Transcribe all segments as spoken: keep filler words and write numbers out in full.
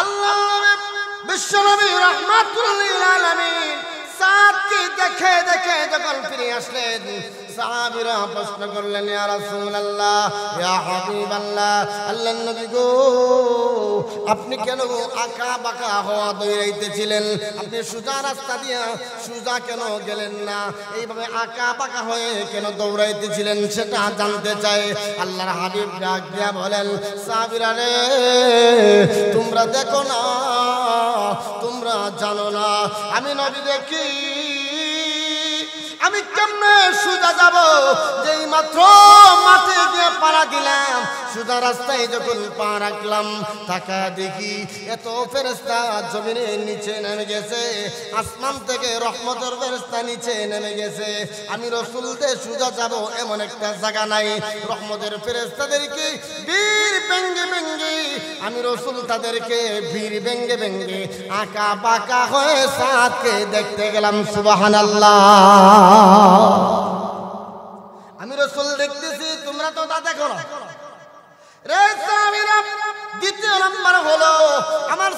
আল্লাহ বিশ্বনবী রাহমাতুল লিল আলামিন সাদকে দেখে দেখে যখন ফিরে আসলেন, সাহাবীরা প্রশ্ন করলেন, ইয়া রাসূলুল্লাহ, ইয়া হাবিবাল্লাহ, আল্লাহর নবী গো, আপনি কেন আঁকা বাঁকা হওয়া দৌড়াইতেছিলেন? আপনি সোজা রাস্তা দিয়ে সোজা কেন গেলেন না? এইভাবে আঁকা বাঁকা হয়ে কেন দৌড়াইতেছিলেন সেটা জানতে চাই। আল্লাহর হাবিব ডাক দিয়া বলেন, সাহাবীরা রে, তোমরা দেখো না, তোমরা জানো না, আমি নবী দেখি আমি কেমনে সোজা যাব? যেই মাত্র মাঠে গিয়ে পাড়া দিলাম, সোজা রাস্তায় যখন পা রাখলাম, তাকা দেখি এত ফেরেশতা জমিনের নিচে নেমে গেছে, আসমান থেকে রহমতের ফেরেশতা নিচে নেমে গেছে। আমি রাসূলদের সোজা যাব এমন একটা জায়গা নাই। রহমতের ফেরেশতাদেরকে বীর ভেঙ্গে ভেঙ্গে, আমি রাসূল তাদেরকে বীর ভেঙ্গে ভেঙ্গে আঁকা বাঁকা হয়ে সাদকে দেখতে গেলাম। সুবহানাল্লাহ। আমি রাসূল দেখতেছি, তোমরা তো তা দেখো না রে সাহাবীরা। দ্বিতীয় নাম্বার হলো আমার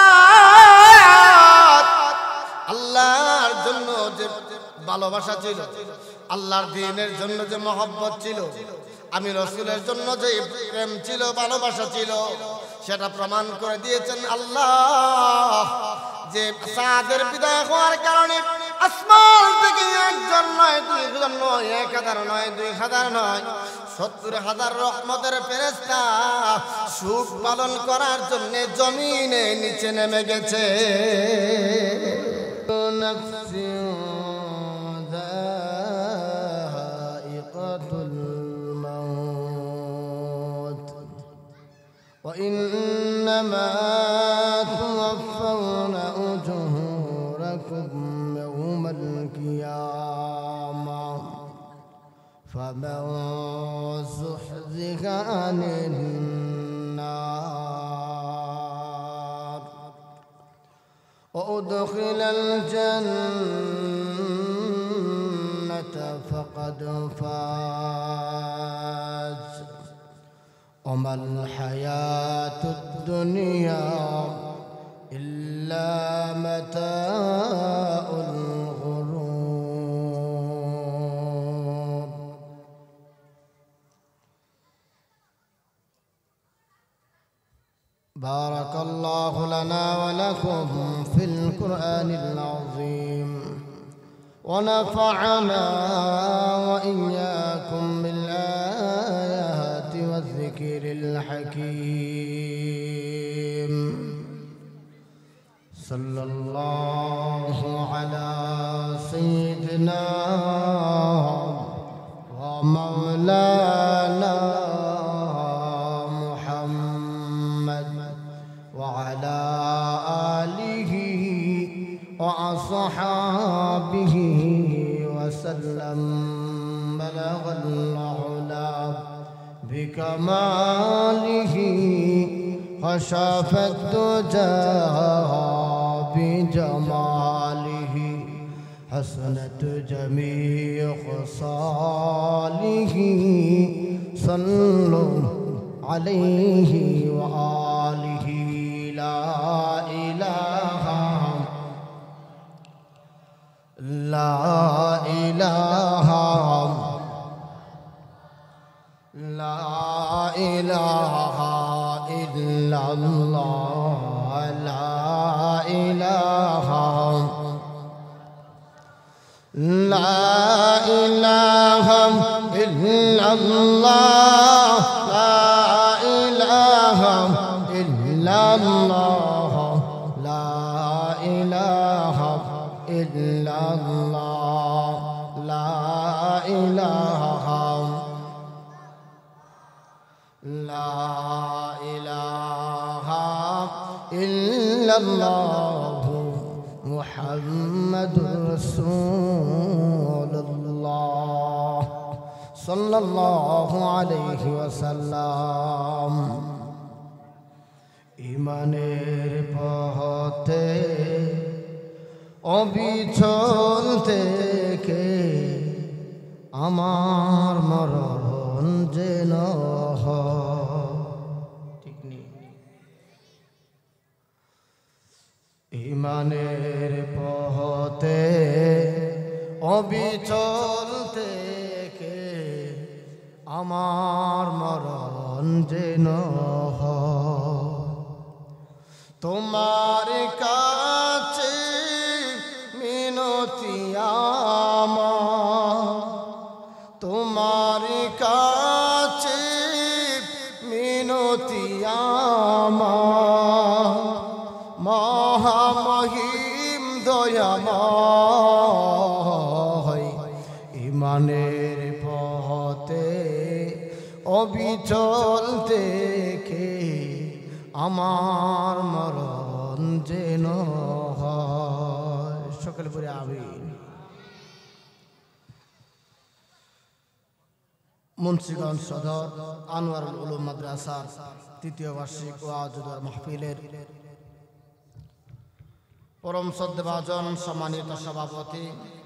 সাদ আল্লাহর জন্য যে ভালোবাসা ছিল, আল্লাহর দ্বীনের জন্য যে মহব্বত ছিল, আমি রাসূলের জন্য যে প্রেম ছিল, ভালোবাসা ছিল, সেটা প্রমাণ করে দিয়েছেন আল্লাহ। যে সাদের বিদায় হওয়ার কারণে আসমান থেকে একজন নয়, দুই জন নয়, এক হাজার নয়, দুই হাজার নয়, সত্তর হাজার রহমতের ফেরেশতা সুখ পালন করার জন্য জমিনে নিচে নেমে গেছে। وإنما توفون أجوركم يوم القيامة فمن زحزح عن النار وأدخل الجنة فقد فاز وما الحياة الدنيا إلا متاع الغرور. بارك الله لنا ولكم في القرآن العظيم ونفعنا وإياكم بالآيات والذكر الحكيم. صلى الله على سيدنا ومولانا محمد وعلى آله وأصحابه وسلم. بلغ العلا بكماله خشف الدجى بجماله حسنت جميع خصاله. صلوا عليه وآله. لا إله لا إله لا إله إلا الله. لا إله لا إله إلا الله. لا إله إلا الله. لا إله إلا الله. لا إله لا إله إلا الله محمد رسول الله صلى الله عليه وسلم. ইমানের পথে অবিচল থেকে আমার মরণ যেন হয়। ঠিক নেই, ইমানের পথে অবিচল থেকে আমার মরণ যেন হয় তোমার কাছে মিনতি আমার তোমার কাছে মিনতি আমার মহামহিম দয়াময় ইমানের পথে অবিচল থেকে আমার মরণ যেন হয় সকলে পড়ে আমিন। মুন্সিগঞ্জ সদর আনোয়ারুল উলুম মাদ্রাসার তৃতীয় বার্ষিক ওয়াজ ও মাহফিলের পরম শ্রদ্ধাভাজন সম্মানিত সভাপতি,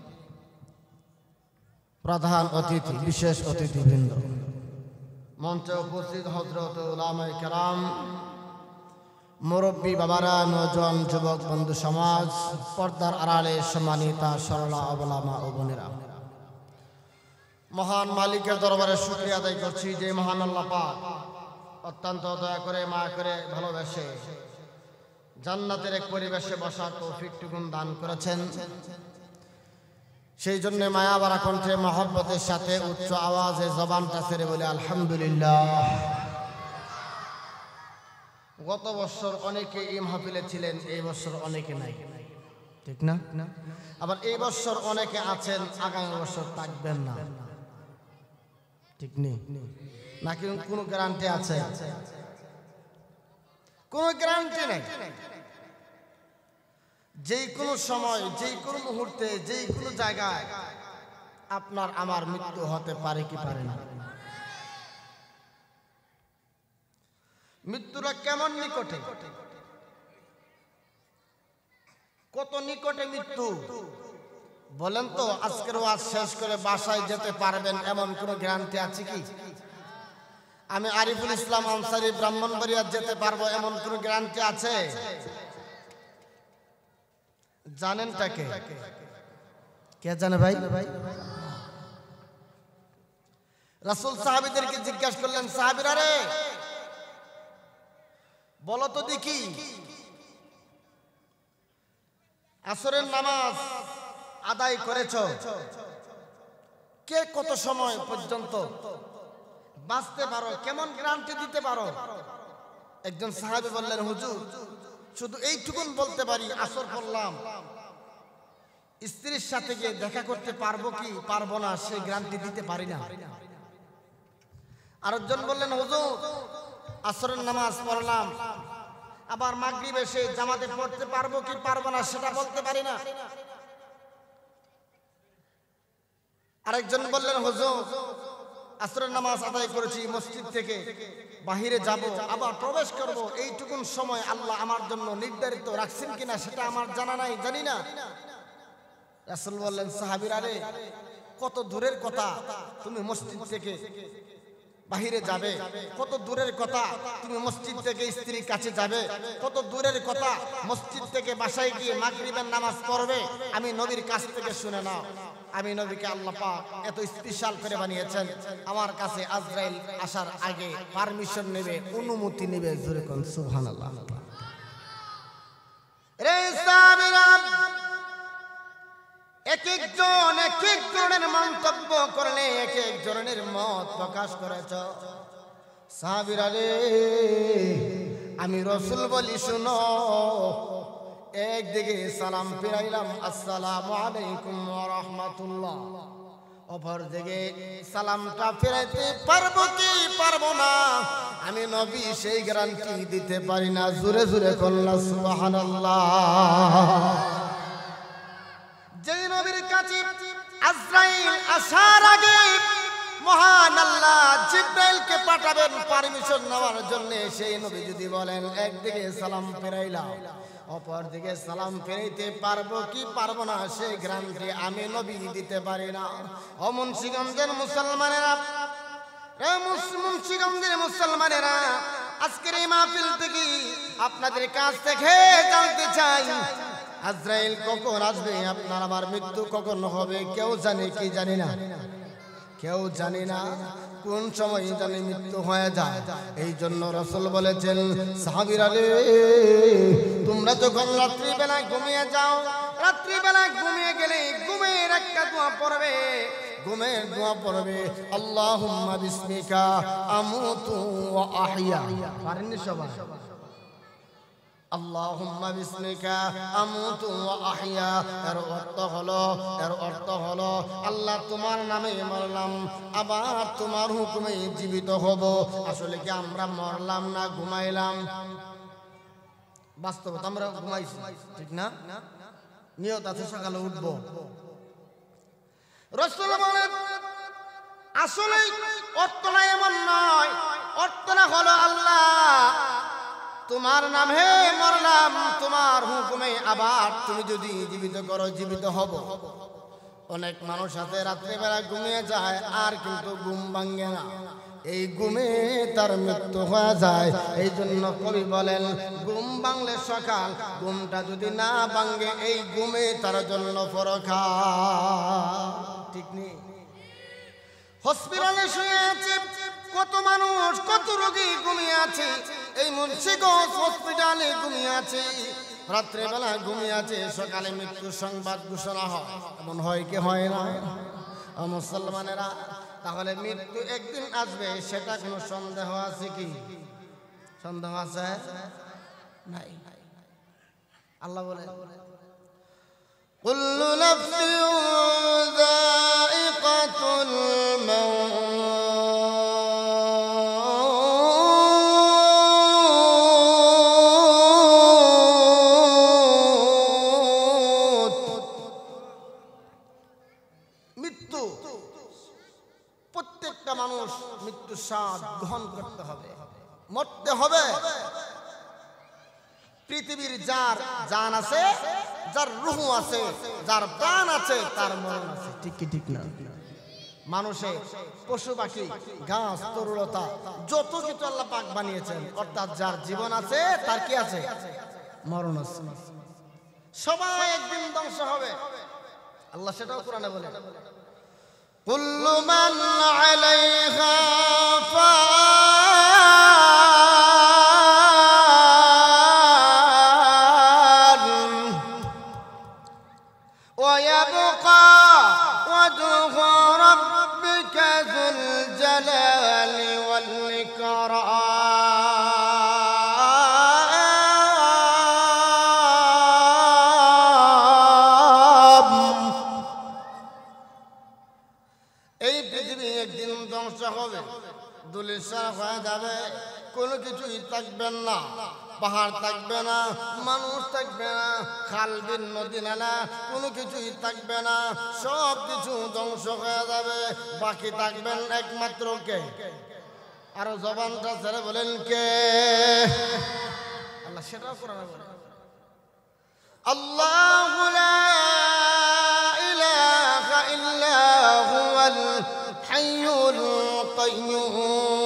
প্রধান অতিথি, বিশেষ অতিথিবৃন্দ, মঞ্চে উপস্থিত হযরত উলামায়ে কেরাম, মুরব্বী বাবারা, নওজোয়ান যুবক বন্ধু সমাজ, পর্দার আড়ালে সম্মানিতা সরলা অবলা মা ও বোনেরা, মহান মালিকের দরবারে শুকরিয়া আদায় করছি যে মহান আল্লাহ পাক অত্যন্ত দয়া করে মায়া করে ভালোবেসে জান্নাতের এক পরিবেশে বসার তৌফিকটুকুন দান করেছেন। সেই জন্য মায়া ভরা কণ্ঠে মহব্বতের সাথে উচ্চ আওয়াজে জবানটা ছেড়ে বলে আলহামদুলিল্লাহ। গত বছর অনেকে এই মাহফিলে ছিলেন, এই বছর অনেকে নাই, ঠিক না? আবার এই বছর অনেকে আছেন, আগামী বছর থাকবেন না, ঠিক নেই নাকি? কোনো গ্যারান্টি আছে? কোনো গ্যারান্টি নেই। যে কোনো সময়, যে কোনো মুহূর্তে, যে কোনো জায়গায় আপনার আমার মৃত্যু হতে পারে কি পারে না? মৃত্যুটা কেমন নিকটে, কত নিকটে মৃত্যু বলেন তো? আজকের ওয়াজ শেষ করে বাসায় যেতে পারবেন এমন কোন গ্যারান্টি আছে কি? আমি আরিফুল ইসলাম আনসারী ব্রাহ্মণবাড়িয়া যেতে পারবো এমন কোন গ্যারান্টি আছে? জানেনটা কে? কে জানে ভাই? রাসূল সাহাবীদেরকে জিজ্ঞাসা করলেন, সাহাবীরা রে বলো তো দেখি, আসরের নামাজ আদায় করেছো, কে কত সময় পর্যন্ত বাঁচতে পারো, কেমন গ্যারান্টি দিতে পারো? একজন সাহাবী বললেন, হুজুর শুধু এইটুকুন বলতে পারি, আসর পড়লাম, স্ত্রীর সাথে গিয়ে দেখা করতে পারবো কি পারবো না সেই গ্যারান্টি দিতে পারি না। আরেকজন বললেন, হুজুর আসরের নামাজ পড়লাম, আবার মাগরিবে এসে জামাতে পড়তে পারবো কি পারবো না সেটা বলতে পারি না। আরেকজন বললেন, হুজুর আসরের নামাজ আদায় করেছি, মসজিদ থেকে বাহিরে যাব, আবার প্রবেশ করব, এইটুকুন সময় আল্লাহ আমার জন্য নির্ধারিত রাখছেন কিনা সেটা আমার জানা নাই, জানি না। রাসূল বললেন, সাহাবীরা রে কত দূরের কথা তুমি মসজিদ থেকে বাহিরে যাবে, কত দূরের কথা তুমি মসজিদ থেকে স্ত্রীর কাছে যাবে, কত দূরের কথা মসজিদ থেকে বাসায় গিয়ে মাগরিবের নামাজ পড়বে। আমি নবীর কাছ থেকে শুনে নাও, আমি নবীকে আল্লাহ পাক এত স্পেশাল করে বানিয়েছেন, আমার কাছে আজরাইল আসার আগে পারমিশন নেবে, অনুমতি নেবে। জোরে কোন সুবহানাল্লাহ। রে সাহাবীরা এক একজন এক এক ধরনের মন্তব্য করলে, এক এক ধরনের মত প্রকাশ করেছ। সাহাবীরা রে আমি রাসূল বলি শুনো, একদিকে সালাম ফিরাইলাম, আসসালামু আলাইকুম ওয়া রাহমাতুল্লাহ, অপর দিকে সালামটা ফিরাইতে পারবো কি পারবো না আমি নবী সেই গ্যারান্টি দিতে পারি না। জোরে জোরে কল্লা সুবহানাল্লাহ। যে নবীর কাছে আজরাইল আসার আগে মহান আল্লাহ জিবরাইলকে পাঠাবেন পারমিশন নেওয়ার জন্য, সেই নবী যদি বলেন একদিকে সালাম ফিরাইলাম, অপর দিকে সালাম ফিরাইতে পারবো কি পারবো না সেই গ্যারান্টি আমি নবী দিতে পারি না। ও মুন্সিগঞ্জের মুসলমানেরা, মুন্সিগঞ্জের মুসলমানেরা, আজকের এই মাহফিল থেকে আপনাদের কাছ থেকে জানতে চাই, আজরাইল কখন আসবে, আপনার আমার মৃত্যু কখন হবে কেউ জানে কি জানি না, কেউ জানি না কোন সময় জানি মৃত্যু হয়ে যায়। এই জন্য রাসূল বলেছেন, সাহাবীরা রে, তোমরা যখন রাত্রিবেলা ঘুমিয়ে যাও, রাত্রিবেলা ঘুমিয়ে গেলে ঘুমের একটা দোয়া পড়বে, ঘুমের দোয়া পড়বে, আল্লাহুম্মা বিসমিকা আমুতু ওয়া আহইয়া। পারেননি সবাই? আল্লাহুম্মা বিসমিকা আমুতু ওয়া আহইয়া। এর অর্থ হলো, এর অর্থ হলো আল্লাহ তোমার নামে মরলাম, আবার তোমার হুকুমে জীবিত হব। আসলে কি আমরা মরলাম না ঘুমাইলাম? বাস্তবতা আমরা ঘুমাইছি, ঠিক না? নিয়ত আছে সকালে উঠবো। রাসূল বলেন আসলে অর্থটা এমন নয়, অর্থটা হলো আল্লাহ তোমার নামে মরলাম, তোমার হুকুমে আবার তুমি যদি জীবিত করো জীবিত হব। অনেক মানুষ আছে রাত্রিবেলা ঘুমিয়ে যায় আর কিন্তু ঘুম ভাঙে না, এই ঘুমে তার মৃত্যু হয়ে যায়। এই জন্য কবি বলেন, ঘুম ভাঙলে সকাল, ঘুমটা যদি না ভাঙে এই ঘুমে তার জন্য পরকাল। ঠিক নেই? হসপিটালে শুয়ে আছে কত মানুষ, কত রোগী ঘুমিয়ে আছে, এই মুন্সিগঞ্জ হসপিটালে ঘুমিয়ে আছে, রাত্রেবেলা ঘুমিয়ে আছে, সকালে মৃত্যুর সংবাদ ঘোষণা হয়। এমন হয় কি হয় না মুসলমানেরা? তাহলে মৃত্যু একদিন আসবে, সেটা কোনো সন্দেহ আছে কি? সন্দেহ আছে নাই। আল্লাহ বলে, কুল্লু নাফসিন যায়িকাতুল মাউত। মৃত্যু প্রত্যেকটা মানুষ মৃত্যুর স্বাদ গ্রহণ করতে হবে, মরতে হবে। পৃথিবীর যার জান আছে, যার রূহ আছে, যার প্রাণ আছে, তার মরণ আছে। ঠিক কি ঠিক না? মানুষের, পশু পাখি, গাছ, তরুলতা, যত কিছু আল্লাহ পাক বানিয়েছেন, অর্থাৎ যার জীবন আছে তার কি আছে? মরণ আছে। সবাই একদিন ধ্বংস হবে, আল্লাহ সেটাও কোরআনে বলে, কুল্লু মান আলাইহা ফান ওয়া ইয়াবকা ওয়াজহু রাব্বিকা যুল জালালি ওয়াল ইকরাম। এই পৃথিবী একদিন ধ্বংস হবে, ধূলিসাৎ হয়ে যাবে, কোনো কিছুই থাকবে না, পাহাড় থাকবে না, মানুষ থাকবে না, খাল বিল নদী নালা কোনো কিছুই থাকবে না, সব কিছু ধ্বংস হয়ে যাবে। বাকি থাকবেন একমাত্র কে? আরো জবানটা ছেড়ে বলেন কে? আল্লাহ সেটাও কোরআনে বলে, আল্লাহু লা ইলাহা ইল্লা হুয়াল হাইয়ুল কাইয়্যুম।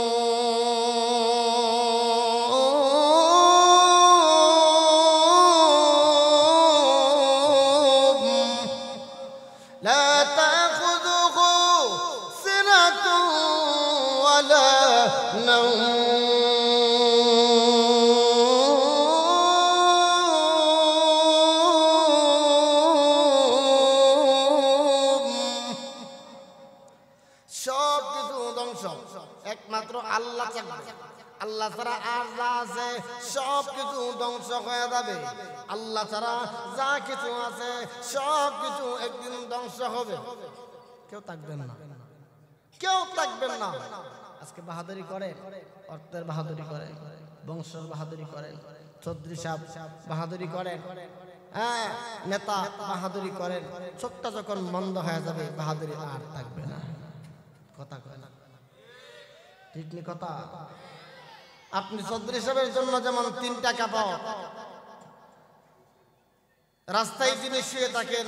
لا تأخذه سنة ولا نوم. সব কিছু ধ্বংস, একমাত্র আল্লাহ থাকবে। আল্লাহ ছাড়া আর যা আছে সব কিছু ধ্বংস হয়ে যাবে। আল্লাহ ছাড়া যা কিছু আছে সব কিছু একদিন ধ্বংস হবে, কেউ থাকবেন না, কেউ থাকবেন না। আজকে বাহাদুরি করে, অর্থের বাহাদুরি করে, বংশের বাহাদুরি করে, চৌধুরী সাহেব বাহাদুরি করেন, হ্যাঁ নেতা বাহাদুরি করেন, চোখটা যখন বন্ধ হয়ে যাবে বাহাদুরি আর থাকবে না। কথা কয় না, ঠিক নি কথা? আপনি চৌধুরী সাহেবের জন্য যেমন তিন টাকা পাও, রাস্তায় যিনি শুয়ে থাকেন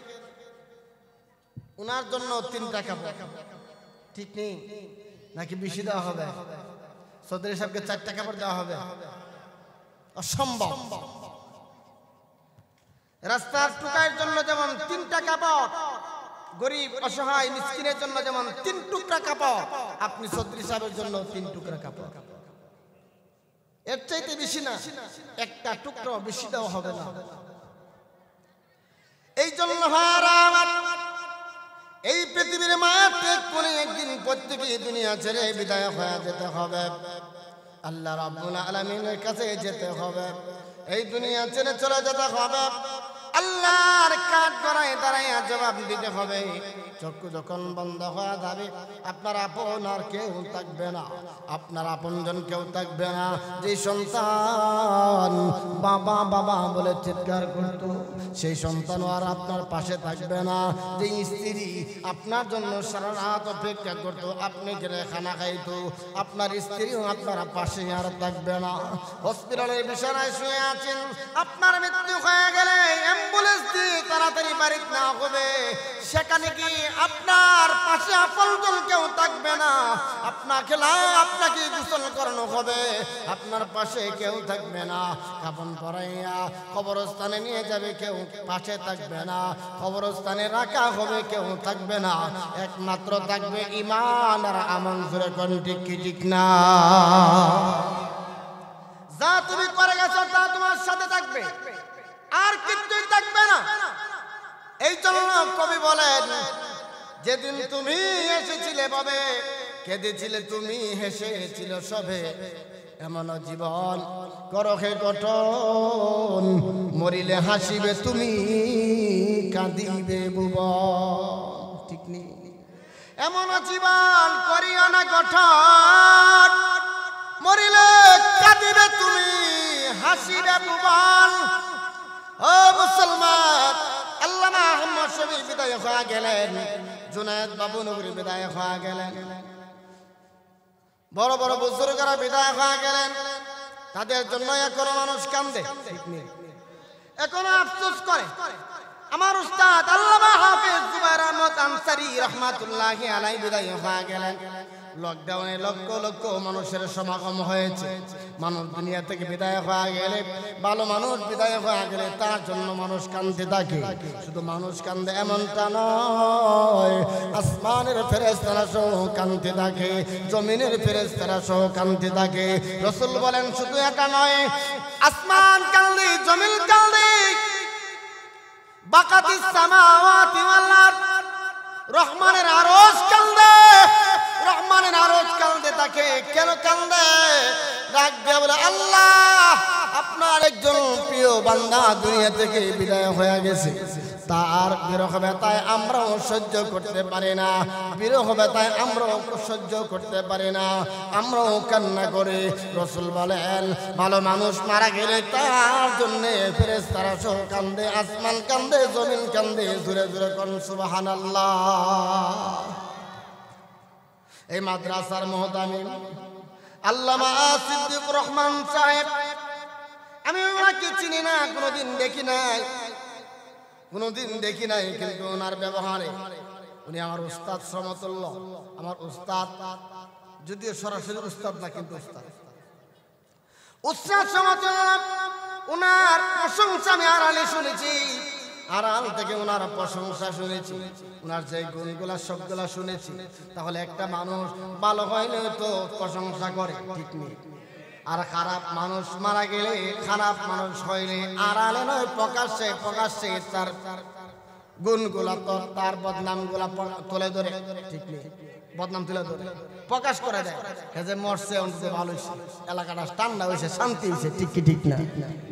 উনার জন্য তিন টাকা পাও, ঠিক নেই? নাকি বেশি দেওয়া হবে? চৌধুরী সাহেবকে চারটা কাপড় দেওয়া হবে? অসম্ভব। রাস্তার টুকাইয়ের জন্য যেমন তিনটা কাপড়, গরিব অসহায় মিসকিনের জন্য যেমন তিন টুকরা কাপড়, আপনি চৌধুরী সাহেবের জন্য তিন টুকরা কাপড়। এর চাইতে বেশি না, একটা টুকরা বেশি দেওয়া হবে না। এই জন্য এই পৃথিবীর মায়াতে কোন একদিন প্রত্যেকই দুনিয়া ছেড়ে বিদায় হয়ে যেতে হবে, আল্লাহ রাব্বুল আলামিনের কাছে যেতে হবে, এই দুনিয়া ছেড়ে চলে যেতে হবে, আল্লাহর কাঠ গড়ায় দাঁড়াইয়া জবাব দিতে হবে। চক্ষু যখন বন্ধ হয়ে যাবে, আপনার আপন আর কেউ থাকবে না, আপনার আপনজন কেউ থাকবে না। যে সন্তান বাবা বাবা বলে চিৎকার করতো, সেই সন্তানও আর আপনার পাশে থাকবে না। যে স্ত্রী আপনার জন্য সারা রাত অপেক্ষা করতো, আপনি গেলে খানা খাইতো, আপনার স্ত্রীও আপনার পাশে আর থাকবে না। হসপিটালের বিছানায় শুয়ে আছেন, আপনার মৃত্যু হয়ে গেলে অ্যাম্বুলেন্স দিয়ে তাড়াতাড়ি বাড়িতে না হবে, সেখানে কি আপনার পাশে আপনজন কেউ থাকবে না, আপনাকে আপনাকে গোসল করানো হবে, আপনার পাশে কেউ থাকবে না। কাফন পরাইয়া কবরস্থানে নিয়ে যাবে, কেউ পাশে থাকবে না, কবরস্থানে রাখা হবে, কেউ থাকবে না, একমাত্র থাকবে ঈমান আর আমল। জোরে কোন ঠিক কি ঠিক না? যা তুমি করে গেছো তা তোমার সাথে থাকবে, আর কিছুই থাকবে না। এই জন্য কবি বলেন, যেদিন তুমি এসেছিলে ববে, কেঁদেছিলে তুমি, হেসেছিল সবে, এমন জীবন করহে গঠন, মরিলে হাসিবে তুমি, কাঁদিবে ভুবন। ঠিক নেই? এমন জীবন করিও না গঠন, মরিলে কাঁদিবে তুমি, হাসিবে ভুবন। ও মুসলমান, আল্লামা আহমদ শফী বিদায় হয়ে গেলেন, জুনায়েদ বাবু নগরী বিদায় হয়ে গেলেন, বড় বড় বুজুর্গরা বিদায় হয়ে গেলেন। তাদের জন্য এখনো মানুষ কান্দে, এখনো আফসোস করে। আমার উস্তাদ আল্লামা হাফেজ জুবায়ের আহমদ আনসারী রাহমাতুল্লাহি আলাইহি বিদায় হয়ে গেলেন। লকডাউনে লক্ষ লক্ষ মানুষের সমাগম হয়েছে। মানুষ দুনিয়া থেকে বিদায় হয়ে গেলে, ভালো মানুষ বিদায় হয়ে গেলে তার জন্য মানুষ কাঁদতে থাকে। শুধু মানুষ কান্দে এমনটা নয়, আসমানের ফেরেশতারা সহ কাঁদতে থাকে, জমিনের ফেরেশতারা সহ কাঁদতে থাকে। রাসূল বলেন, শুধু এটা নয়, আসমান কান্দে, জমিন কান্দে, বাকাতিস সামাওয়াতি ওয়াল আরদ, রহমানের আরশ কান্দে, রহমানের আরশ কান্দে থাকে। কেন কান্দে? ডাক দিয়ে বলে, আল্লাহ আপনার একজন প্রিয় বান্দা দুনিয়া থেকে বিদায় হয়ে গেছে, তার বিরহ ব্যথায় আমরাও সহ্য করতে পারি না, বিরহ ব্যথায় আমরাও সহ্য করতে পারি না, আমরাও কান্না করি। রাসূল বলেন, ভালো মানুষ মারা গেলে তার জন্য ফেরেশতারা সহ কান্দে, আসমান কান্দে, জমিন কান্দে। জোরে জোরে কোন সুবহানাল্লাহ। এই মাদ্রাসার মুহতামিম আল্লামা সিদ্দিকুর রহমান সাহেব, আমি ওনাকে চিনি না, কোনোদিন দেখি নাই, কোনোদিন দেখি নাই, কিন্তু ওনার ব্যবহারে উনি আমার উস্তাদ সমতুল্য, আমার উস্তাদ, যদিও সরাসরি উস্তাদ না, কিন্তু উস্তাদ উস্তাদ সমতুল্য। ওনার প্রশংসা আমি আড়ালে শুনেছি, আড়াল থেকে ওনার প্রশংসা শুনেছি, ওনার যে গুণগুলা সবগুলা শুনেছি। তাহলে একটা মানুষ ভালো হইলে তো প্রশংসা করে, ঠিক নেই? আর খারাপ মানুষ মারা গেলে, খারাপ মানুষ হইলে আড়ালে নয়, প্রকাশ্যে প্রকাশ্যে তার গুণগুলা, তার বদনাম গুলা তুলে ধরে, ঠিক নেই? বদনাম তুলে ধরে প্রকাশ করে দেয়, যে মরছে অন্তত ভালো হয়েছে, এলাকাটা ঠান্ডা হয়েছে, শান্তি হয়েছে, ঠিক কি ঠিক না?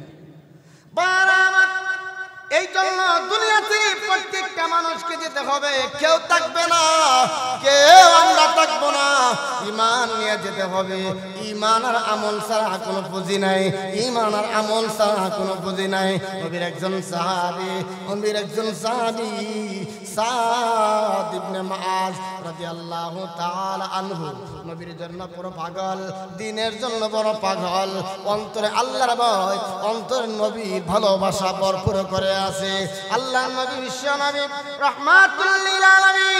এই জন্য দুনিয়াতে প্রত্যেকটা মানুষকে যেতে হবে, কেউ থাকবে না, কেউ আমরা থাকবো না, ঈমান নিয়ে যেতে হবে। ঈমান আর আমল ছাড়া কোনো পুঁজি নাই, ঈমান আর আমল ছাড়া কোনো পুঁজি নাই। নবীর একজন সাহাবী, নবীর একজন সাহাবী সাদ ইবনে মুআজ রাদিয়াল্লাহু তাআলা আনহু, নবীর জন্য পুরো পাগল, দ্বীনের জন্য বড় পাগল, অন্তরে আল্লাহর ভয়, অন্তরে নবীর ভালোবাসা ভরপুর করে আছে। আল্লাহর নবী বিশ্ব নবী রাহমাতুল লিল আলামিন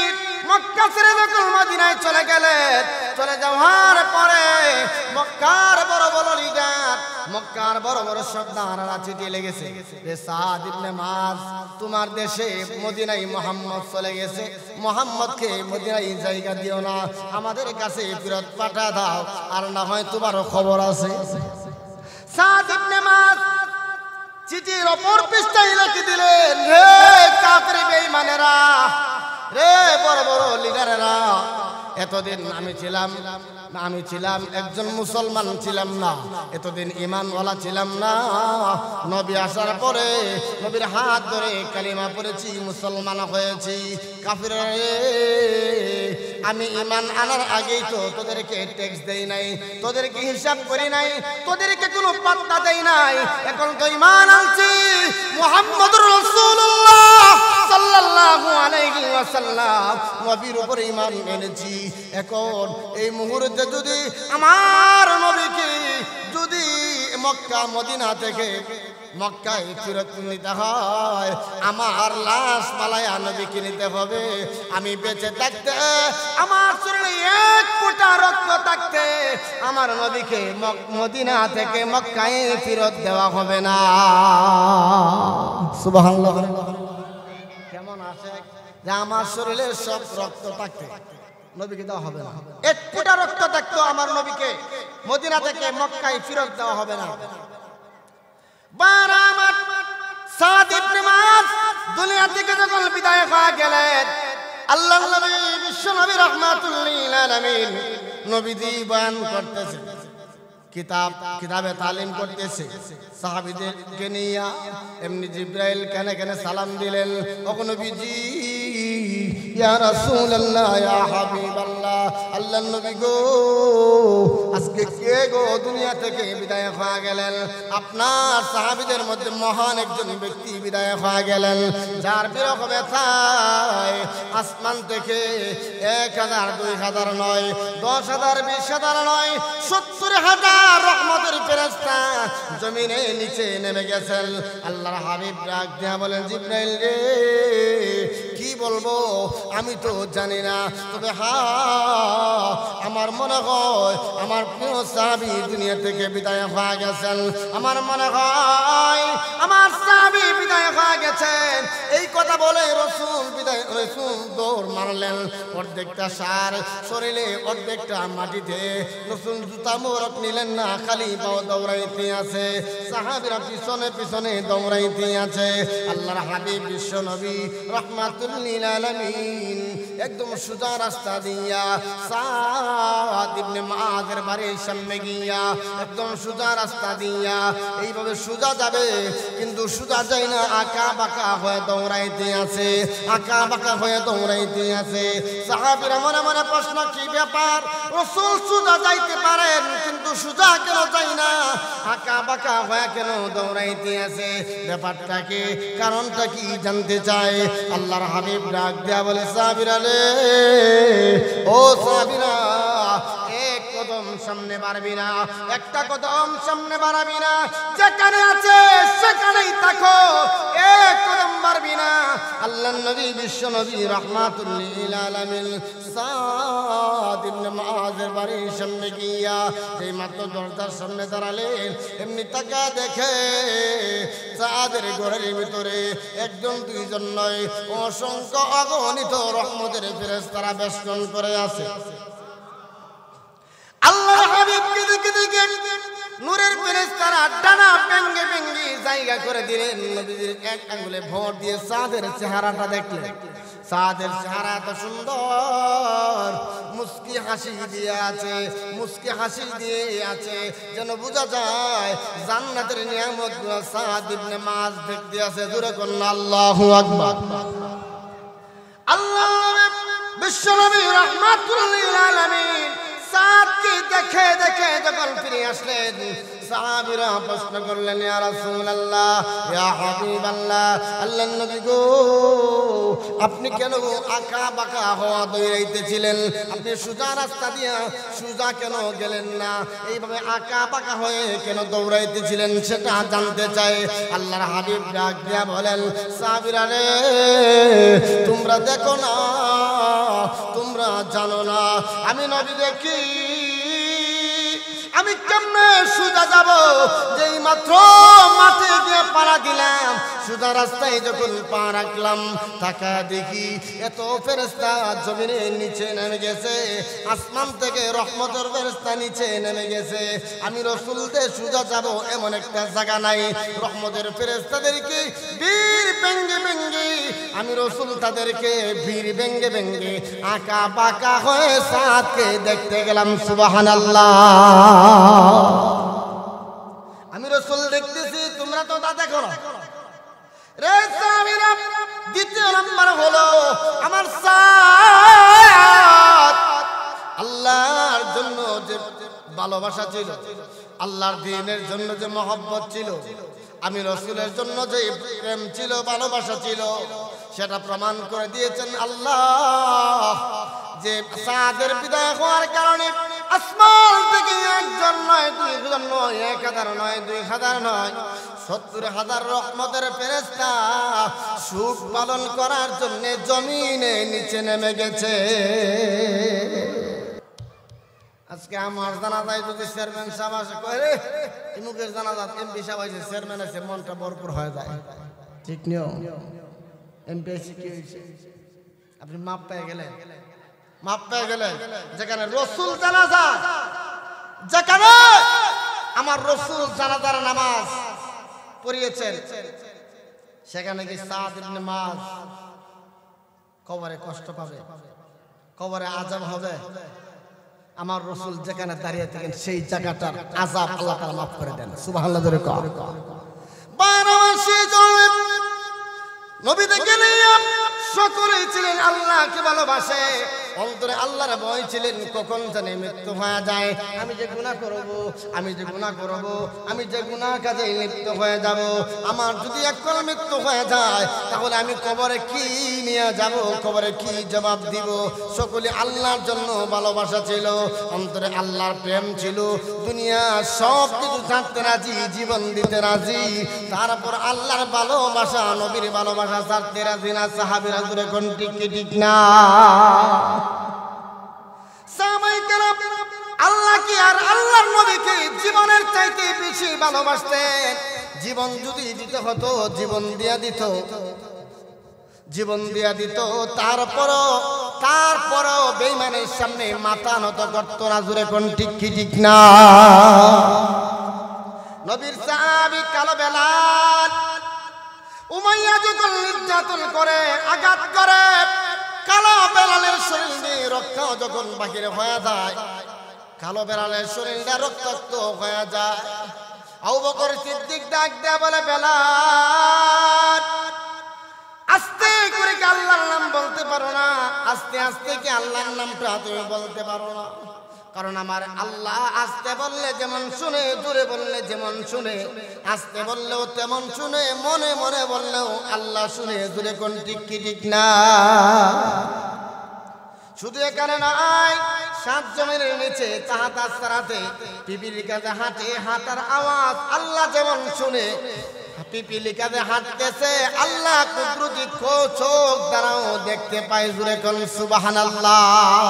মক্কা ছেড়ে যখন মদিনায় চলে গেলেন, চলে যাওয়ার পরে মক্কার বড় বড় লিডার, মক্কার বড় বড় সর্দাররা চিঠি লেগেছে যে সাদ ইবনে মুআজ তোমার দেশে মদিনায় মুহাম্মদ চলে গেছে, মুহাম্মদকে মদিনায় জায়গা দিও না, আমাদের কাছে ফেরত পাঠা দাও, আর না হয় তোমারও খবর আছে। সাদ ইবনে মুআজ চিঠির অপর পৃষ্ঠায় লিখে দিলেন, হে কাফির বেঈমানেরা, রে বড় বড় লিডারেরা, এতদিন আমি ছিলাম আমি ছিলাম একজন মুসলমান ছিলাম না, এতদিন ঈমানওয়ালা ছিলাম না, নবী আসার পরে নবীর হাত ধরে কালিমা পড়েছি, মুসলমান হয়েছি। কাফিররা রে, আমি ঈমান আনার আগেই তো তোদেরকে ট্যাক্স দেই নাই, তোদেরকে হিসাব করি নাই, তোদেরকে কোনো পাত্তা দেই নাই, এখন তো ঈমান আনছি মুহাম্মদুর রাসূলুল্লাহ সাল্লাল্লাহু আলাইহি ওয়াসাল্লাম নবীর উপর ঈমান এনেছি। এখন এই মুহূর্তে যদি আমার নবীকে যদি মক্কা মদিনা থেকে মক্কায় ফেরত নিতে হয়, আমার লাশ পালায়া নবীকে নিতে হবে। আমি বেঁচে থাকতে, আমার শরীরে এক ফোঁটা রক্ত থাকতে আমার নবীকে মদিনা থেকে মক্কায় ফেরত দেওয়া হবে না। সুবহানাল্লাহ। কেমন আছে যে আমার শরীরে সব রক্ত থাকতে নবীকে দেওয়া হবে না, এক ফোঁটা রক্ত থাকতো আমার নবীকে মদিনা থেকে মক্কায় ফেরত দেওয়া হবে না। বারামাত সাদ ইবনে মুআজ দুনিয়া থেকে যখন বিদায় হয়ে গেলেন, আল্লাহর নবী বিশ্ব নবী রাহমাতুল লিল আলামিন নবীজি বয়ান করতেছে, কিতাব কিতাবে তালিম করতেছে সাহাবীদেরকে নিয়ে। এমনি জিবরাইল কানে কানে সালাম দিলেন, ও নবীজি, ইয়া রাসূলুল্লাহ, ইয়া হাবিবাল্লাহ, আল্লাহর নবী গো, আজকে কে গো দুনিয়া থেকে বিদায় হয়ে গেলেন? আপনার সাহাবীদের মধ্যে মহান একজন ব্যক্তি বিদায় হয়ে গেলেন, যার বিরহ ব্যথায় আসমান থেকে এক হাজার দুই হাজার নয়, দশ হাজার বিশ হাজার নয়, সত্তর হাজার রহমতের ফেরেশতা জমিনে নিচে নেমে গেছেন। আল্লাহর হাবিব ডাক দিয়া বলেন, জিবরাইল রে, কি বলবো আমি তো জানি না, তবে হ্যাঁ আমার মনে হয় আমার প্রিয় সাহাবী দুনিয়া থেকে বিদায় হয়ে গেছেন, আমার মনে হয় আমার সাহাবী বিদায় হয়ে গেছেন। এই কথা বলে রাসূল বিদায় রাসূল দৌড় মারলেন, অর্ধেকটা সার শরীরে অর্ধেকটা মাটিতে। রাসূল জুতা মোবারক নিলেন না, খালি পাও দৌড়াইতে আছে, সাহাবীরা পিছনে পিছনে দৌড়াইতে আছে। আল্লাহর হাবিব বিশ্ব নবী রাহমাতুল লিল আলামিন একদম সোজা রাস্তা দিয়া সাদ ইবনে মুআজের বাড়ির সামনে গিয়া একদম সোজা রাস্তা দিয়া এইভাবে সোজা যাবে, কিন্তু সোজা যায় না, আঁকা বাঁকা হয়ে দৌড়াইতে আছে, আঁকা বাঁকা হয়ে দৌড়াইতে আছে। সাহাবীরা মনে মনে প্রশ্ন, কি ব্যাপার, রাসূল সোজা যাইতে পারেন কিন্তু সোজা কেন যায় না, আঁকা বাঁকা হয়ে কেন দৌড়াইতে আছে, ব্যাপারটা কি, কারণটা কি জানতে চায়। আল্লাহর হাবিব ডাক দেয়া বলে, সাহাবীরা রে, ও সাহাবীরা, এক কদম সামনে বাড়বি না, একটা কদম সামনে বাড়াবি না, যেখানে আছে সেখানেই থাকো, এক কদম বাড়বি না। আল্লাহর নবী বিশ্ব নবী রাহমাতুল লিল আলামিন সাদ ইবনে মুআজের বাড়ির সামনে গিয়া যেই মাত্র দরজার সামনে দাঁড়ালেন, এমনি তাকা দেখে সাদের ঘরের ভিতরে একজন দুইজন নয়, অসংখ্য অগণিত রহমতের ফেরেশতারা বেষ্টন করে আছে। আল্লাহর হাবিবকে দেখে দেখে নূরের ফেরেশতারা ডানা ভেঙ্গে ভেঙ্গে জায়গা করে দিলেন। নবীজির এক আঙ্গুলে ভর দিয়ে সাদের চেহারাটা দেখলেন। সাদের চেহারা এত সুন্দর, মুস্কি হাসি দিয়ে আছে, মুস্কি হাসি দিয়ে আছে, যেন বোঝা যায় জান্নাতের নিয়ামতগুলো সাদ ইবনে মুআজ দেখতে আছে। জোরে বলুন আল্লাহু আকবার। আল্লাহ বিশ্বনবী রাহমাতুল লিল আলামিন সাদকে দেখে দেখে যখন ফিরে আসলেন, সাহাবীরা প্রশ্ন করলেন ইয়া রাসূলুল্লাহ ইয়া হাবিবাল্লাহ আল্লাহর নবী গো আপনি কেন আঁকা বাঁকা হওয়া দৌড়াইতেছিলেন আপনি সোজা রাস্তা দিয়ে সোজা কেন গেলেন না এইভাবে আঁকা বাঁকা হয়ে কেন দৌড়াইতেছিলেন সেটা জানতে চাই আল্লাহর হাবিব ডাক দিয়া বলেন সাহাবীরা রে তোমরা দেখো না তোমরা জানো না আমি নবী দেখি আমি কেমনে সোজা যাব যেই মাত্র মাঠে গিয়ে পাড়া দিলাম সোজা রাস্তায় যখন পা রাখলাম তাকা দেখি এত ফেরেশতা জমিনের নিচে নেমে গেছে আসমান থেকে রহমতের ফেরেশতা নিচে নেমে গেছে আমি রাসূলদের সোজা যাব এমন একটা জায়গা নাই রহমতের ফেরেশতাদেরকে বীর বেঙ্গে বেঙ্গে আমি রাসূল তাদেরকে বীর বেঙ্গে বেঙ্গে আঁকা বাঁকা হয়ে সাথকে দেখতে গেলাম সুবহানাল্লাহ আমি রাসূল দেখতেছি তোমরা তো তা দেখো না রে সাহাবীরা দ্বিতীয় নাম্বার হলো আমার সাথ আল্লাহর জন্য যে ভালোবাসা ছিল আল্লাহর দ্বীনের জন্য যে মহব্বত ছিল আমি রাসূলের জন্য যে প্রেম ছিল ভালোবাসা ছিল সেটা প্রমাণ করে দিয়েছেন আল্লাহ যে সাদের বিদায় হওয়ার কারণে আসমান থেকে একজন নয় দুই জন নয় এক হাজার নয় দুই হাজার নয় সত্তর হাজার রহমতের ফেরেশতা সুখ পালন করার জন্য জমিনে নিচে নেমে গেছে আজকে আমার জানাজায় যদি চেয়ারম্যান সাহেব আসে কয়ে ইমুকের জানাজা এমপি সাহেব আছে চেয়ারম্যান আছে মনটা ভরপুর হয়ে যায় ঠিক নিও এমপি এসে কি হয়েছে আপনি মাপ পেয়ে গেলেন মাপ পেয়ে গেলেন যেখানে রাসূল জানাজা যেখানে আমার রাসূল জানাজার নামাজ পড়িয়েছেন সেখানে কি সাদ ইবনে মুআয কবরে কষ্ট পাবে কবরে আযাব হবে আমার রাসূল যেখানে দাঁড়িয়ে থাকেন সেই জায়গাটার আযাব আল্লাহ তাআলা মাফ করে দেন সুবহানাল্লাহ জোরে কর বারোশি জন নবী দেখলেন সকলেই ছিলেন আল্লাহকে ভালোবাসে অন্তরে আল্লাহর ভয় ছিলেন কখন জানি মৃত্যু হয়ে যায় আমি যে গুনাহ করব আমি যে গুনাহ করব আমি যে গুনাহ কাজে লিপ্ত হয়ে যাব আমার যদি একবার মৃত্যু হয়ে যায় তাহলে আমি কবরে কি নিয়ে যাব কবরে কি জবাব দিব সকলে আল্লাহর জন্য ভালোবাসা ছিল অন্তরে আল্লাহর প্রেম ছিল দুনিয়া সব কিছু ছাড়তে রাজি জীবন দিতে রাজি তারপর আল্লাহর ভালোবাসা নবীর ভালোবাসা ছাড়তে রাজি না সাহাবীরা জুড়ে কোন ঠিক ঠিক না আল্লাহ কি আর আল্লাহর নবীকে জীবনের চাইতে বেশি ভালোবাসতেন জীবন যদি দিতে হতো জীবন দিয়া দিত জীবন দিয়া দিত তারপরও তারপরও বেঈমানের সামনে মাথা নত করত না জোরে কোন ঠিক কি ঠিক না নবীর সাহাবী কালো বেলাল উমাইয়া যখন নির্যাতন করে আঘাত করে কালো বেলালের শরীর দিয়ে রক্ত যখন বাহির হয়ে যায় কালো বেলালের শরীরটা রক্তাক্ত হয়ে যায় আবু বকর সিদ্দিক ডাক দেয়া বলে বেলাল আস্তে করে কি আল্লাহর নাম বলতে পারো না আস্তে আস্তে কি আল্লাহর নামটা তুমি বলতে পারো না কারণ আমার আল্লাহ আস্তে বললে যেমন শুনে জোরে বললে যেমন শুনে আস্তে বললেও তেমন শুনে মনে মনে বললেও আল্লাহ শুনে জোরে কোন ঠিক কি ঠিক না শুধু এখানে নয় সাত জমিনের নিচে তাহাত আস্তারাতে পিপিলির কাছে হাঁটে হাঁটার আওয়াজ আল্লাহ যেমন শুনে পিপিলি কাছে হাঁটতেছে আল্লাহ কুদরতি চোখ দ্বারাও দেখতে পায় জোরে কোন সুবহানাল্লাহ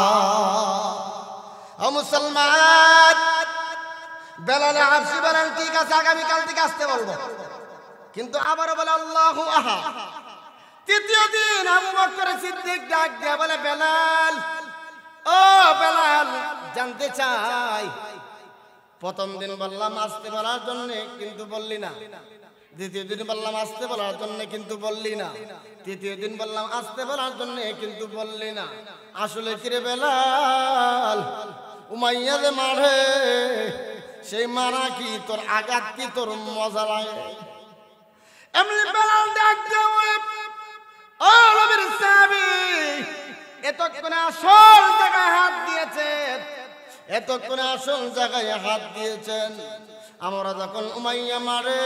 ও মুসলমান বেলালে হাফসি বলেন ঠিক আছে আগামীকাল থেকে আসতে বলবো কিন্তু আবারও বলে আল্লাহু আহাদ তৃতীয় দিন আবু বকর সিদ্দিক ডাক দিয়ে বলে বেলাল ও বেলাল জানতে চাই প্রথম দিন বললাম আসতে বলার জন্য কিন্তু বললি না দ্বিতীয় দিন বললাম আসতে বলার জন্য কিন্তু বললি না তৃতীয় দিন বললাম আসতে বলার জন্য কিন্তু বললি না আসলে কি রে বেলাল উমাইয়া যে মারে সেই মারা কি তোর আঘাত কি তোর মজা লাগে এমনি বেলাল ডাক দিয়ে ও নবীর সাহাবী এতক্ষণে আসল জায়গায় হাত দিয়েছেন এতক্ষণে আসল জায়গায় হাত দিয়েছেন আমরা যখন উমাইয়া মারে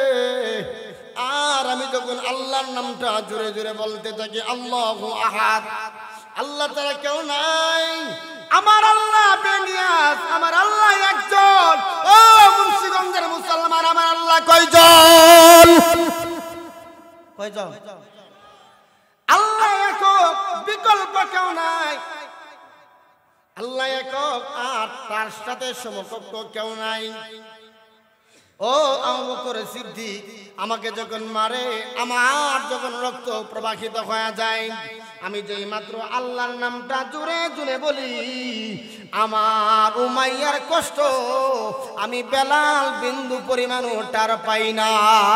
আর আমি যখন আল্লাহর নামটা জোরে জোরে বলতে থাকি আল্লাহু আহাদ, আল্লাহ তাআলা কেউ নাই, আমার আল্লাহ বেনিয়াস, আমার আল্লাহ একজন। ও মুন্সিগঞ্জের মুসলমান, আমার আল্লাহ কয়জন? কয়জন? আল্লাহ একক, বিকল্প কেউ নাই। আল্লাহ একক, আর তার সাথে সমকক্ষ কেউ নাই। ও আবু বকর সিদ্দিক, আমাকে যখন মারে, আমার যখন রক্ত প্রবাহিত হয়ে যায়, আমি যেই মাত্র আল্লাহর নামটা জোরে জোরে বলি, আমার উমাইয়ার কষ্ট আমি বেলাল বিন্দু পরিমাণও টার পাই না।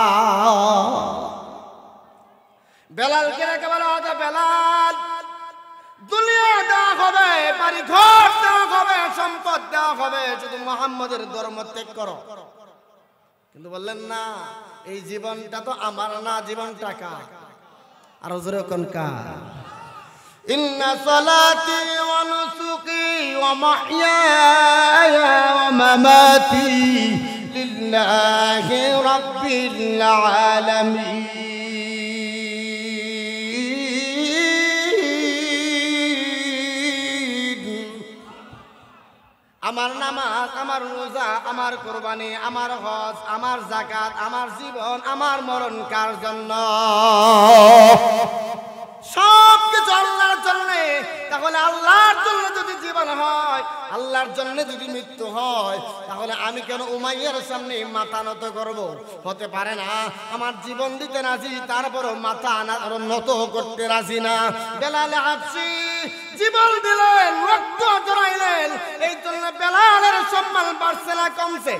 বেলালকে রেখে বলা হতো, বেলাল দুনিয়া দেওয়া হবে, বাড়ি ঘর দেওয়া হবে, সম্পদ দেওয়া হবে, শুধু মুহাম্মদের ধর্ম ত্যাগ করো। কিন্তু বললেন না, এই জীবনটা তো আমার না, জীবনটা কার? আর জোরে কোন কার? ইন্না সালাতি ওয়া নুসুকি ওয়া মাহইয়ায়া ওয়া মামাতি লিল্লাহি রাব্বিল আলামিন। আমার নামাজ, আমার রোজা, আমার কুরবানি, আমার হজ, আমার যাকাত, আমার জীবন, আমার মরণ কার জন্য? সব কিছু আল্লাহর জন্য। তাহলে আল্লাহর জন্য যদি জীবন হয়, আল্লাহর জন্য যদি মৃত্যু হয়, তাহলে আমি কেন উমাইয়ার সামনে মাথা নত করব? হতে পারে না। আমার জীবন দিতে রাজি, তারপরও মাথা নত করতে রাজি না। বেলাল হাবশি জীবন দিলেন, রক্ত জড়াইলেন, এই জন্য বেলালের সম্মান বাড়ছে না কমছে?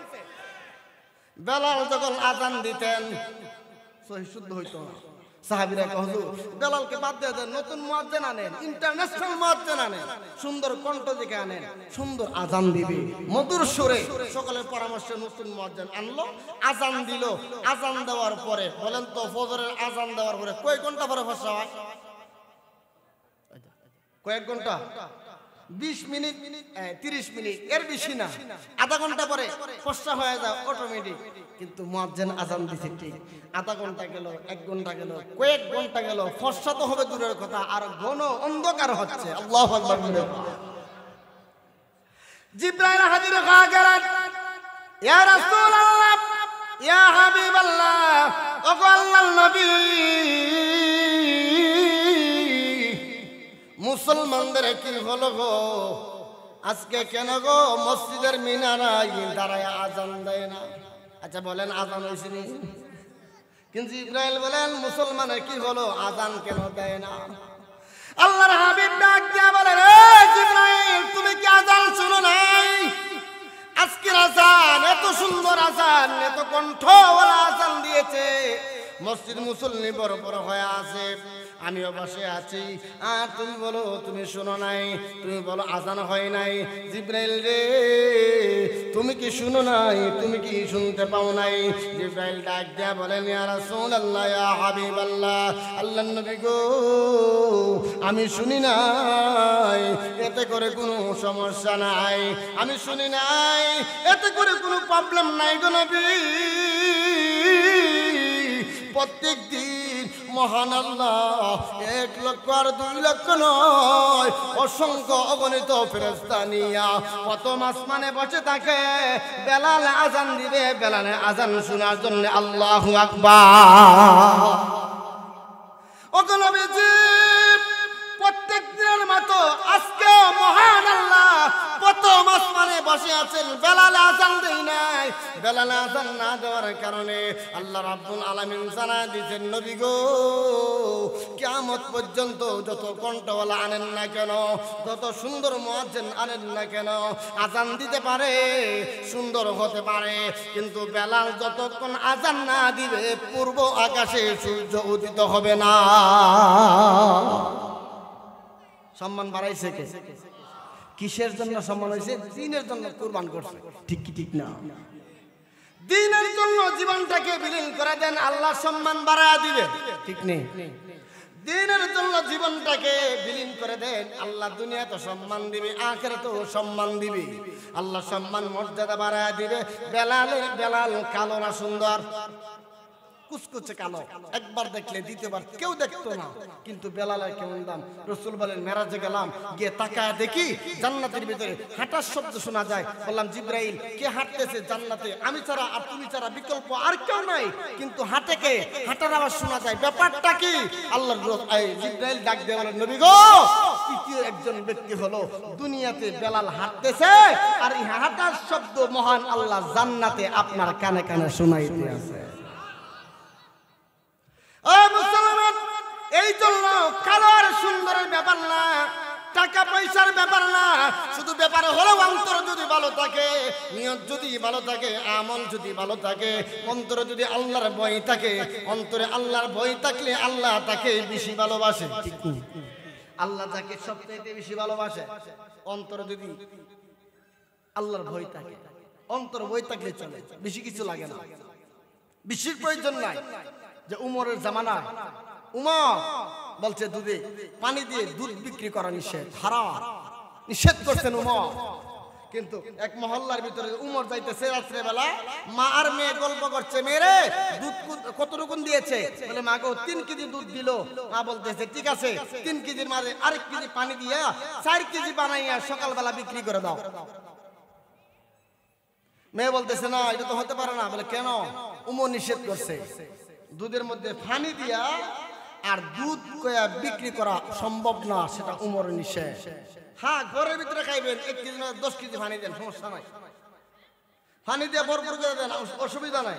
বেলাল যখন আজান দিতেন সহি শুদ্ধ হইতো না। সাহাবীরা কহতো, বেলালকে বাদ দিয়ে দেন, নতুন মুয়াজ্জিন আনেন, ইন্টারন্যাশনাল মুয়াজ্জিন আনেন, সুন্দর কণ্ঠ দেখে আনেন, সুন্দর আজান দিবে মধুর সুরে। সকলের পরামর্শে নতুন মুয়াজ্জিন আনলো, আজান দিল। আজান দেওয়ার পরে বলেন তো, ফজরের আজান দেওয়ার পরে কয় ঘন্টা পরে ফসা হয়? কয়েক ঘন্টা? বিশ মিনিট, তিরিশ মিনিট, এর বেশি না। আধা ঘন্টা পরে ফসা হয়ে যায় অটোমেটিক। কিন্তু মুয়াজ্জিন আজান দিছে ঠিক, আধা ঘন্টা গেল, এক ঘন্টা গেল, কয়েক ঘন্টা গেল, ফসা তো হবে দূরের কথা, আর ঘন অন্ধকার হচ্ছে। আল্লাহু আকবার। জিবরাইল হাজির হয়ে গেলেন, ইয়া রাসূলুল্লাহ, ইয়া হাবিবাল্লাহ, ওগো আল্লাহর নবী, মুসলমানদের কি হলো গো? আজকে কেন গো মসজিদের মিনারায় দাঁড়ায় আজান দেয় না? আচ্ছা বলেন, আজান হয়েছে নি? কিন্তু ইব্রাহিম বলেন, মুসলমানের কি হলো, আজান কেন দেয় না? আল্লাহর হাবিব ডাক দিয়া বলেন, এই জিবরাইল, তুমি কি আজান শুনো নাই? আজকের আজান এত সুন্দর আজান, এত কণ্ঠওয়ালা আজান দিয়েছে, মসজিদ মুসল্লি বড় বড় হয়ে আছে, আমিও বসে আছি, আর তুমি বলো তুমি শোনো নাই, তুমি বলো আজান হয় নাই। জিবরাইল রে, তুমি কি শুনো নাই? তুমি কি শুনতে পাও নাই? জিবরাইল ডাক দিয়া বলেন, ইয়া রাসূলুল্লাহ, ইয়া হাবিবাল্লাহ, আল্লাহর নবী গো, আমি শুনি নাই, এতে করে কোনো সমস্যা নাই, আমি শুনি নাই, এতে করে কোনো প্রবলেম নাই গো নবী। প্রত্যেক দিন মহান আল্লাহ এক লক্ষ আর দুই লক্ষ নয়, অসংখ্য অগণিত ফেরেশতা নিয়া প্রথম আসমানে বসে থাকে, বেলাল আজান দিবে, বেলালে আজান শোনার জন্য। আল্লাহু আকবার। ওগো নবীজি, প্রত্যেক দিনের মতো আজকে মহান আল্লাহ প্রথম আসমানে বসে আছেন, বেলাল আজান দেই নাই। বেলাল আজান না দেওয়ার কারণে আল্লাহ রাব্বুল আলামিন জানায় দিয়েছেন, নবী গো, কিয়ামত পর্যন্ত যত কণ্ঠওয়ালা আনেন না কেন, যত সুন্দর মুয়াজ্জিন আনেন না কেন, আজান দিতে পারে, সুন্দর হতে পারে, কিন্তু বেলাল যতক্ষণ আজান না দিবে পূর্ব আকাশে সূর্য উদিত হবে না। সম্মান বাড়াইছে কে? কিসের জন্য সম্মান হয়েছে? দ্বীনের জন্য কুরবান করছে। ঠিক কি ঠিক না? দ্বীনের জন্য জীবনটাকে বিলীন করে দেন, আল্লাহ সম্মান বাড়ায়া দিবে। ঠিক নেই? দিনের জন্য জীবনটাকে বিলীন করে দেন, আল্লাহ দুনিয়া তো সম্মান দিবে, আখিরাতেও সম্মান দিবে। আল্লাহ সম্মান মর্যাদা বাড়ায় দিবে। বেলালের বেলাল কালো না সুন্দর? কুচকুচে কালো, একবার দেখলে দ্বিতীয়বার কেউ দেখতো না, কিন্তু বেলালের কেমন দাম। রাসূল বলেন মেরাজে গেলাম, গিয়ে তাকায় দেখি জান্নাতের ভিতরে হাঁটার শব্দ শোনা যায়। বললাম জিবরাইল, কে হাঁটতেছে জান্নাতে? আমি ছাড়া আর তুমি ছাড়া বিকল্প আর কেউ নাই, কিন্তু হাঁটে কে? হাঁটার আওয়াজ শোনা যায়, ব্যাপারটা কি? আল্লাহর জিবরাইল ডাক দিয়ে বলেন নবী গো, তৃতীয় একজন ব্যক্তি হলো দুনিয়াতে বেলাল হাঁটতেছে, আর এই হাঁটার শব্দ মহান আল্লাহ জান্নাতে আপনার কানে কানে শোনাইতে আছে। ও মুসলমান, এই জন্য কালো আর সুন্দরের ব্যাপার না, টাকা পয়সার ব্যাপার না, শুধু ব্যাপার হলো অন্তর যদি ভালো থাকে, নিয়ত যদি ভালো থাকে, আমল যদি ভালো থাকে, অন্তরে যদি আল্লাহর ভয় থাকে। অন্তরে আল্লাহর ভয় থাকলে আল্লাহ তাকে বেশি ভালোবাসে। আল্লাহ তাকে সবচেয়ে বেশি ভালোবাসে অন্তরে যদি আল্লাহর ভয় থাকে। অন্তর ভয় থাকলে চলে, বেশি কিছু লাগে না, বেশির প্রয়োজন নাই। যে উমরের জামানা, উমর বলছে দুধে পানি দিয়ে দুধ বিক্রি করা নিষেধ, হারাম, নিষেধ করছেন উমর। কিন্তু এক মহল্লার ভিতরে উমর যাইতেছে রাত্রে বেলা, মা আর মেয়ে গল্প করছে, মেয়েরে দুধ কতটুকু দিয়েছে? বলে মা গো তিন কেজি দুধ দিল। মা বলতেছে ঠিক আছে, তিন কেজির মাঝে আরেক কেজি পানি দিয়া চার কেজি বানাইয়া সকালবেলা বিক্রি করে দাও। মেয়ে বলতেছে না, এটা তো হতে পারে না। বলে কেন? উমর নিষেধ করছে। দুধের মধ্যে পানি দিয়া আর দুধ কয়া বিক্রি করা সম্ভব না, সেটা উমরের নিষেধ। হ্যাঁ, ঘরের ভিতরে খাইবেন, এক কেজি না দশ কেজি পানি দেন, সমস্যা নাই, পানি দিয়ে ভরপুর করে দেন, অসুবিধা নাই।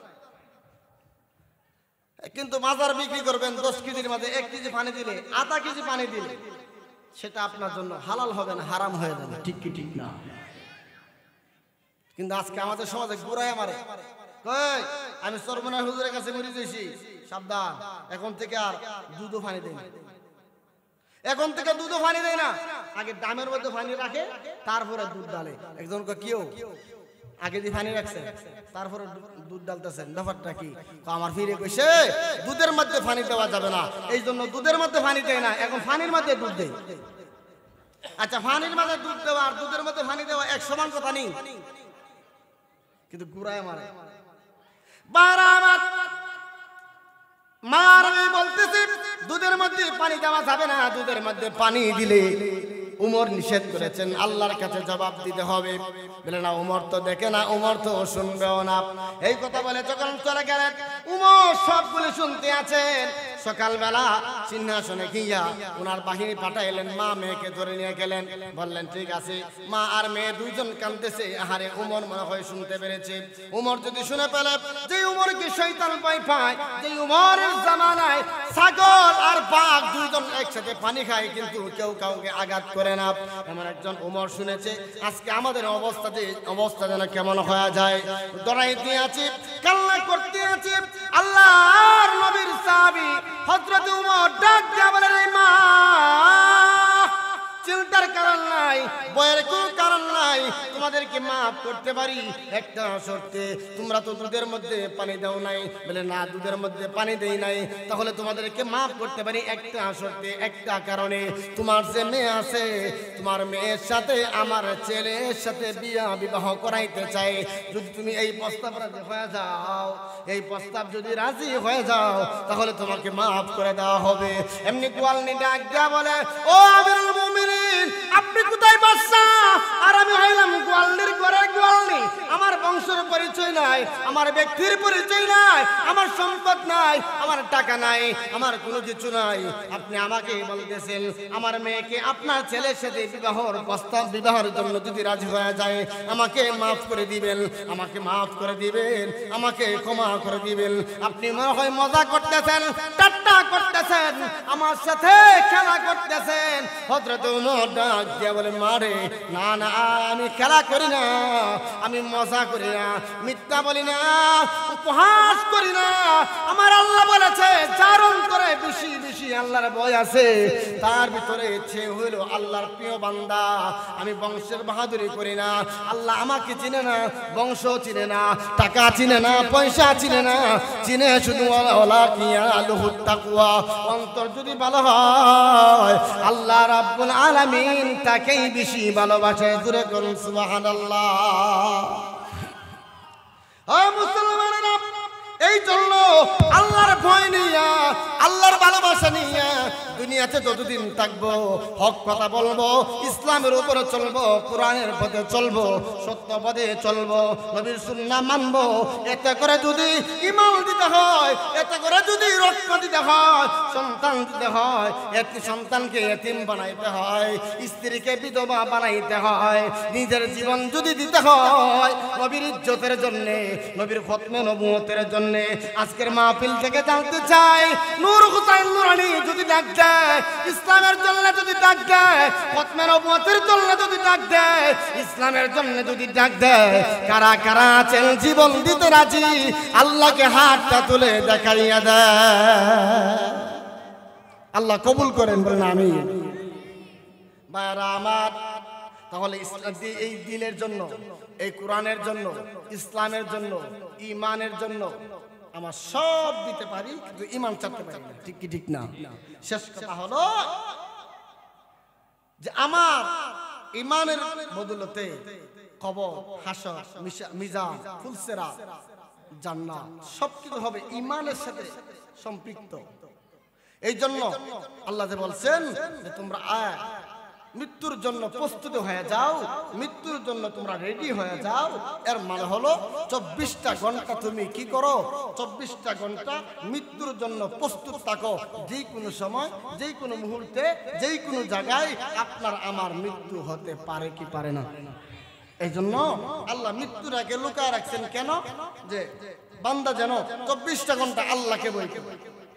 কিন্তু বাজার বিক্রি করবেন দশ কেজির মাঝে এক কেজি পানি দিলে, আধা কেজি পানি দিলে, সেটা আপনার জন্য হালাল হবে না, হারাম হয়ে যাবে। ঠিক কি ঠিক না? কিন্তু আজকে আমাদের সমাজে ঘুরায় মারে, আমি সর্বনা হুজুরের কাছে মরে যাইছি, সাবধান, এখন থেকে আর দুধও পানি দেয় না, এখন থেকে দুধও পানি দেয় না। আগে ডামের মধ্যে পানি রাখে, তারপরে দুধ ডালে। একজন কেউ আগে দিয়ে পানি রাখছে, তারপরে দুধ ডালতেছেন, ব্যাপারটা কি? আমার ফিরে কইছে দুধের মধ্যে পানি দেওয়া যাবে না, এই জন্য দুধের মধ্যে পানি দেয় না, এখন পানির মধ্যে দুধ দেয়। আচ্ছা, পানির মধ্যে দুধ দেওয়া আর দুধের মধ্যে পানি দেওয়া এক সমান কথা নেই, কিন্তু গুড়ায় মারে। বলতেছে দুধের মধ্যে পানি দেওয়া যাবে না, দুধের মধ্যে পানি দিলে উমর নিষেধ করেছেন, আল্লাহর কাছে জবাব দিতে হবে। বলে না, উমর তো দেখে না, উমর তো শুনবেও না। এই কথা বলে যখন চলে গেলেন, উমর সবগুলো শুনতে আছেন। সকালবেলা সিংহাসনে গিয়া ওনার বাহিনী পাঠাইলেন, মা মেয়েকে ধরে নিয়ে গেলেন, বললেন ঠিক আছে। মা আর মেয়ে দুইজন কাঁদতেছে, আহারে উমর মনে হয় শুনতে পেরেছে। উমর যদি শুনে পেলে, যে উমর কি শয়তান ভয় পায়, যে উমরের জামানায় ছাগল আর বাঘ দুইজন একসাথে পানি খায়, কিন্তু কেউ কাউকে আঘাত করে না, এমন একজন উমর শুনেছে। আজকে আমাদের অবস্থা যে অবস্থা যেন কেমন হয়ে যায়, দড়াইতে আছি, কান্না করতে আছি। আল্লাহর নবীর সাহাবী হযরত উমর ডাক দিয়া বলেন, মা চিন্তার কারণ নাই, ভয়ের কোনো কারণ নাই, তোমাদেরকে মাফ করতে পারি একটা শর্তে। তোমরা তো দুধের মধ্যে পানি দাও নাই। বলে না, দুধের মধ্যে পানি দেই নাই। তাহলে তোমাদেরকে মাফ করতে পারি একটা শর্তে, একটা কারণে। তোমার যে মেয়ে আছে, তোমার মেয়ের সাথে আমার ছেলের সাথে বিয়া বিবাহ করাইতে চাই। যদি তুমি এই প্রস্তাব রাজি হয়ে যাও, এই প্রস্তাব যদি রাজি হয়ে যাও, তাহলে তোমাকে মাফ করে দেওয়া হবে। এমনি গোয়ালনি ডাক দেয়া বলে, ও আমিরুল মুমিনিন, আপনি কোথায় বাদশা আর আমি হইলাম গোয়ালনির ঘরে গোয়ালনি। আমার বংশের পরিচয় নাই, আমার ব্যক্তির পরিচয় নাই, আমার সম্পদ নাই, আমার টাকা নাই, আমার কোনো কিছু নাই। আপনি আমাকে বলতেছেন আমার মেয়েকে আপনার ছেলের সাথে বিবাহর প্রস্তাব বিবাহের জন্য যদি রাজি হয়ে যায়, আমাকে মাফ করে দিবেন, আমাকে মাফ করে দিবেন, আমাকে ক্ষমা করে দিবেন। আপনি মনে হয় মজা করতেছেন, ঠাট্টা করতেছেন, আমার সাথে খেলা করতেছেন। হযরত উমর ডাক দিয়া বলে, মারে না না, আমি খেলা করি না, আমি মজা করি না, মিথ্যা বলি না, উপহাস করি না। আমার আল্লাহ বলেছে, যার অন্তরে বেশি বেশি বেশি আল্লাহর ভয় আছে, তার ভিতরে সে হইল আল্লাহর প্রিয় বান্দা। আমি বংশের বাহাদুরি করি না, আল্লাহ আমাকে চিনে না, বংশ চিনে না, টাকা চিনে না, পয়সা চিনে না, চিনে শুধু তাকওয়া। অন্তর যদি ভালো হয় আল্লাহ রাব্বুল আলামিন তাকেই বেশি ভালোবাসে। জোরে করুন সুবহানাল্লাহ। ও মুসলমানেরা, এই জন্য আল্লাহর ভয় নিয়া, আল্লাহর ভালোবাসা নিয়া দুনিয়াতে যতদিন থাকবো হক কথা বলবো, ইসলামের উপরে চলবো, কোরআনের পথে চলবো, সত্য পথে চলবো, নবীর সুন্নাহ মানবো। এতে করে যদি ঈমান দিতে হয়, এতে করে যদি রক্ত দিতে হয়, সন্তান দিতে হয়, একটি সন্তানকে এতিম বানাইতে হয়, স্ত্রীকে বিধবা বানাইতে হয়, নিজের জীবন যদি দিতে হয় নবীর ইজ্জতের জন্য, নবীর খতমে নবুয়তের জন্য। আজকের মাহফিল থেকে জানতে চাই, নূর হুসাইন নুরানি যদি ডাক দেয়, ইসলামের জন্য যদি ডাক দেয়, খতমে নবুয়তের জন্য যদি ডাক দেয়, ইসলামের জন্য যদি ডাক দেয়, কারা কারা আছেন জীবন দিতে রাজি? আল্লাহকে হাতটা তুলে দেখাইয়া দেয়। আল্লাহ কবুল করেন, বলেন আমিন। ভাইরা আমার, তাহলে এই দিনের জন্য, এই কোরআনের জন্য, ইসলামের জন্য, ঈমানের জন্য আমার সব দিতে পারি, কিন্তু ঈমান চাইতে পারি না। ঠিক কি ঠিক না? শেষ কথা হলো যে আমার ঈমানের বদলতে কবর, হাসর, মিজান, ফুলসেরা, জান্নাত সবকিছু হবে ঈমানের সাথে সম্পৃক্ত। এই জন্য আল্লাহ যে বলছেন যে তোমরা আয় মৃত্যুর জন্য প্রস্তুত হয়ে যাও, মৃত্যুর জন্য তোমরা রেডি হয়ে যাও। এর মানে হলো চব্বিশটা ঘন্টা তুমি কি করো? চব্বিশটা ঘন্টা মৃত্যুর জন্য প্রস্তুত থাকো। যে কোনো সময়, যে কোনো মুহূর্তে, যে কোনো জায়গায় আপনার আমার মৃত্যু হতে পারে কি পারে না। এই জন্য আল্লাহ মৃত্যুর আগে লুকায় রাখছেন। কেন? যে বান্দা যেন চব্বিশটা ঘন্টা আল্লাহকে বই